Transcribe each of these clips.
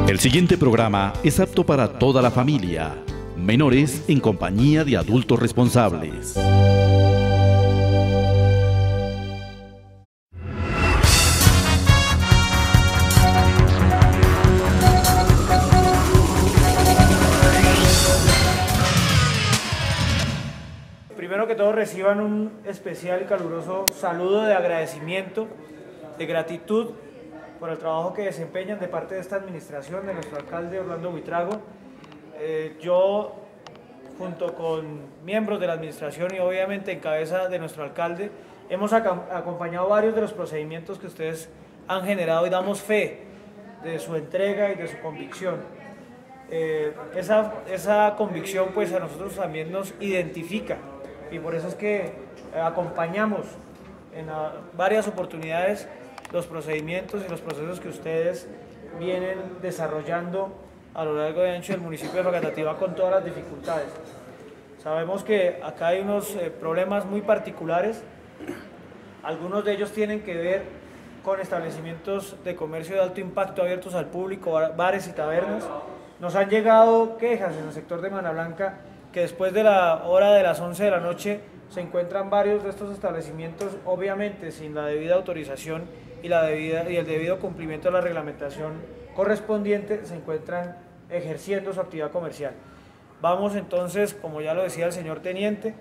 El siguiente programa es apto para toda la familia. Menores en compañía de adultos responsables. Primero que todo, reciban un especial y caluroso saludo de agradecimiento, de gratitud por el trabajo que desempeñan de parte de esta administración, de nuestro alcalde Orlando Buitrago. Yo, junto con miembros de la administración y obviamente en cabeza de nuestro alcalde, hemos acompañado varios de los procedimientos que ustedes han generado y damos fe de su entrega y de su convicción. Esa convicción pues a nosotros también nos identifica y por eso es que acompañamos en varias oportunidades los procedimientos y los procesos que ustedes vienen desarrollando a lo largo y ancho del municipio de Facatativá con todas las dificultades. Sabemos que acá hay unos problemas muy particulares, algunos de ellos tienen que ver con establecimientos de comercio de alto impacto abiertos al público, bares y tabernas. Nos han llegado quejas en el sector de Mana Blanca que después de la hora de las 11 de la noche se encuentran varios de estos establecimientos, obviamente sin la debida autorización y el debido cumplimiento de la reglamentación correspondiente, se encuentran ejerciendo su actividad comercial. Vamos entonces, como ya lo decía el señor teniente,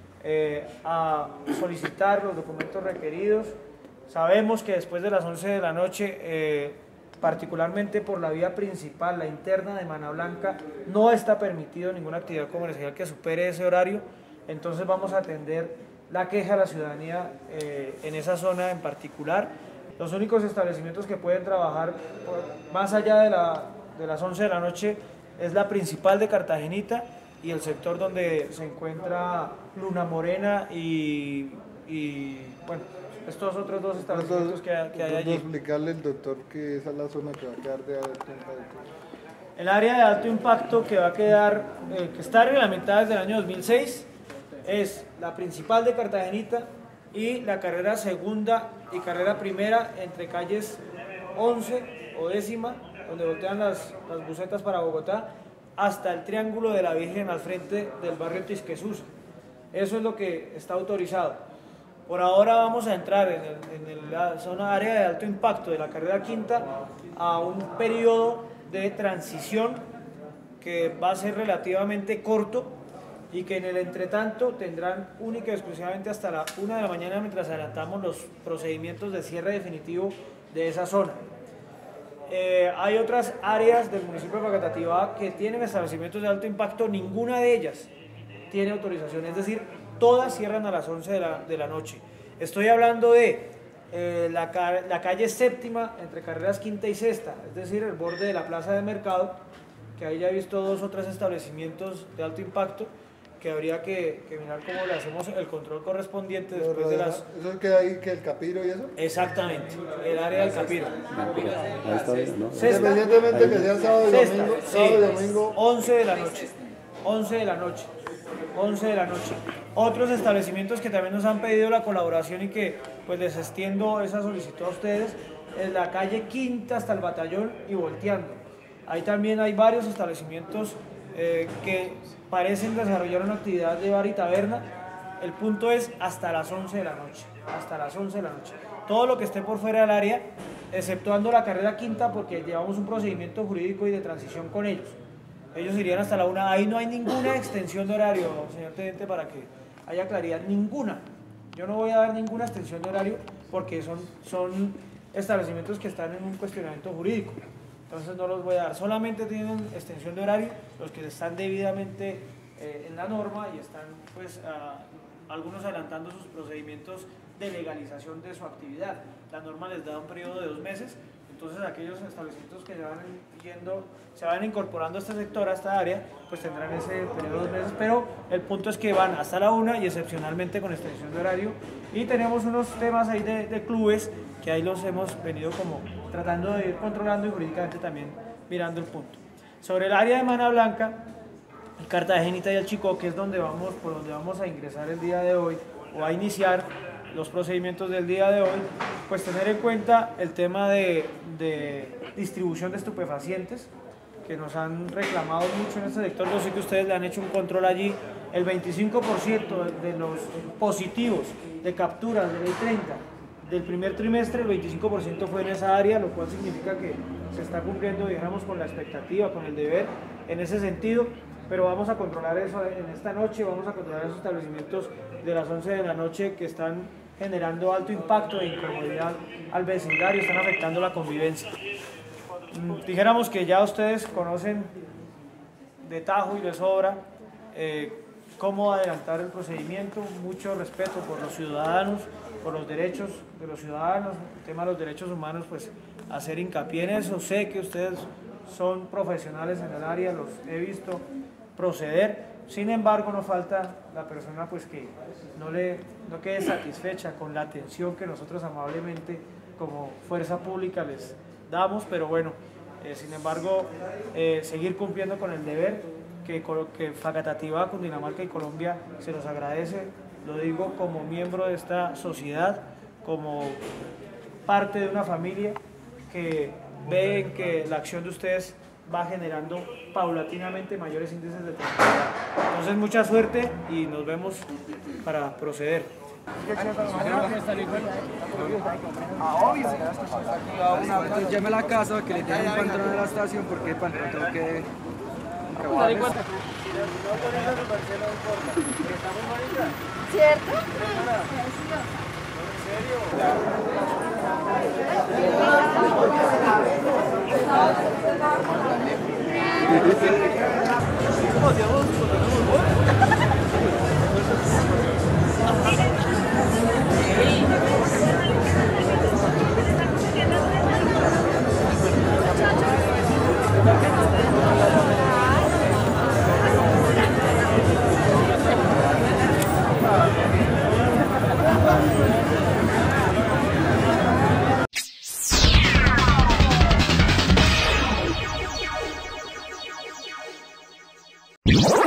a solicitar los documentos requeridos. Sabemos que después de las 11 de la noche, particularmente por la vía principal, la interna de Mana Blanca, no está permitido ninguna actividad comercial que supere ese horario, entonces vamos a atender la queja de la ciudadanía en esa zona en particular. Los únicos establecimientos que pueden trabajar más allá de las 11 de la noche es la principal de Cartagenita y el sector donde se encuentra Luna Morena y bueno, estos otros dos establecimientos que hay allí. Explicarle al doctor que esa es la zona que va a quedar de alto impacto. El área de alto impacto que va a quedar, que está reglamentada desde el año 2006, es la principal de Cartagenita y la carrera segunda y carrera primera entre calles 11 o décima, donde voltean las busetas para Bogotá, hasta el Triángulo de la Virgen al frente del barrio Tisquesusa. Eso es lo que está autorizado. Por ahora vamos a entrar en la zona área de alto impacto de la carrera quinta a un periodo de transición que va a ser relativamente corto y que en el entretanto tendrán única y exclusivamente hasta la 1 de la mañana mientras adelantamos los procedimientos de cierre definitivo de esa zona. Hay otras áreas del municipio de Facatativá que tienen establecimientos de alto impacto, ninguna de ellas tiene autorización, es decir, todas cierran a las 11 de la noche. Estoy hablando de la calle séptima entre carreras quinta y sexta, es decir, el borde de la plaza de mercado, que ahí ya he visto 2 o 3 establecimientos de alto impacto, que habría que mirar cómo le hacemos el control correspondiente después de las... ¿Eso queda ahí, que el Capiro y eso? Exactamente, el área del Capiro. Ahí está bien, ¿no? Independientemente que sea sábado y domingo, Sí, sábado y domingo. 11 de la noche, 11 de la noche, 11 de la noche. Otros establecimientos que también nos han pedido la colaboración y que pues les extiendo esa solicitud a ustedes, es la calle Quinta hasta el Batallón y volteando. Ahí también hay varios establecimientos que parecen desarrollar una actividad de bar y taberna. El punto es hasta las 11 de la noche, hasta las 11 de la noche. Todo lo que esté por fuera del área, exceptuando la carrera quinta, porque llevamos un procedimiento jurídico y de transición con ellos. Ellos irían hasta la 1, ahí no hay ninguna extensión de horario, señor teniente, para que haya claridad, ninguna. Yo no voy a dar ninguna extensión de horario porque son establecimientos que están en un cuestionamiento jurídico. Entonces no los voy a dar, solamente tienen extensión de horario los que están debidamente en la norma y están pues algunos adelantando sus procedimientos de legalización de su actividad. La norma les da un periodo de 2 meses, entonces aquellos establecimientos que se van incorporando a este sector, a esta área, pues tendrán ese periodo de 2 meses, pero el punto es que van hasta la 1 y excepcionalmente con extensión de horario. Y tenemos unos temas ahí de clubes que ahí los hemos venido como tratando de ir controlando y jurídicamente también mirando el punto. Sobre el área de Mana Blanca, el Cartagenita y el Chicó, que es por donde vamos a ingresar el día de hoy o a iniciar los procedimientos del día de hoy, pues tener en cuenta el tema de distribución de estupefacientes, que nos han reclamado mucho en este sector. Yo sé que ustedes le han hecho un control allí. El 25% de los positivos de capturas de ley 30 del primer trimestre, el 25% fue en esa área, lo cual significa que se está cumpliendo, digamos, con la expectativa, con el deber en ese sentido. Pero vamos a controlar eso en esta noche, vamos a controlar esos establecimientos de las 11 de la noche que están generando alto impacto e incomodidad al vecindario, están afectando la convivencia. Dijéramos que ya ustedes conocen de tajo y de sobra cómo adelantar el procedimiento, mucho respeto por los ciudadanos, por los derechos de los ciudadanos, el tema de los derechos humanos, pues hacer hincapié en eso. Sé que ustedes son profesionales en el área, los he visto proceder, sin embargo no falta la persona pues que no quede satisfecha con la atención que nosotros amablemente como fuerza pública les damos, pero bueno, sin embargo seguir cumpliendo con el deber que Facatativá, Cundinamarca y Colombia se los agradece, lo digo como miembro de esta sociedad, como parte de una familia que ve que la acción de ustedes va generando paulatinamente mayores índices de tranquilidad. Entonces mucha suerte y nos vemos para proceder. Llame a la casa que le tenga un pantalón en la estación porque el pantalón tengo que... ¿Cierto? ¿Sí?